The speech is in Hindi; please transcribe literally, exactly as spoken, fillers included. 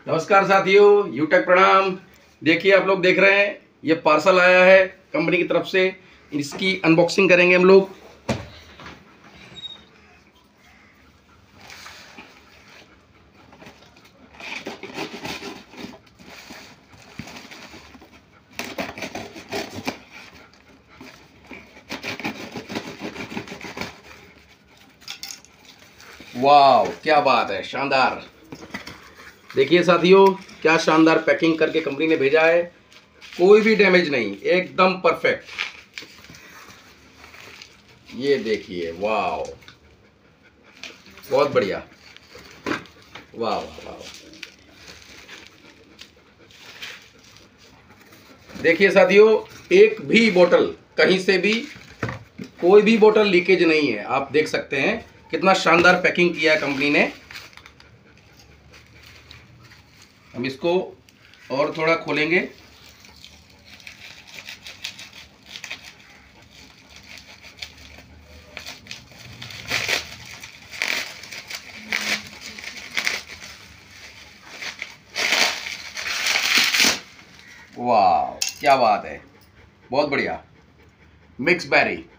नमस्कार साथियों, यूटेक प्रणाम। देखिए, आप लोग देख रहे हैं ये पार्सल आया है कंपनी की तरफ से। इसकी अनबॉक्सिंग करेंगे हम लोग। वाह, क्या बात है, शानदार। देखिए साथियों, क्या शानदार पैकिंग करके कंपनी ने भेजा है। कोई भी डैमेज नहीं, एकदम परफेक्ट। ये देखिए, वाह, बहुत बढ़िया। वाह वाह वाह। देखिए साथियों, एक भी बोतल कहीं से भी, कोई भी बोतल लीकेज नहीं है। आप देख सकते हैं कितना शानदार पैकिंग किया है कंपनी ने। हम इसको और थोड़ा खोलेंगे। वाह, क्या बात है, बहुत बढ़िया। Mix berry.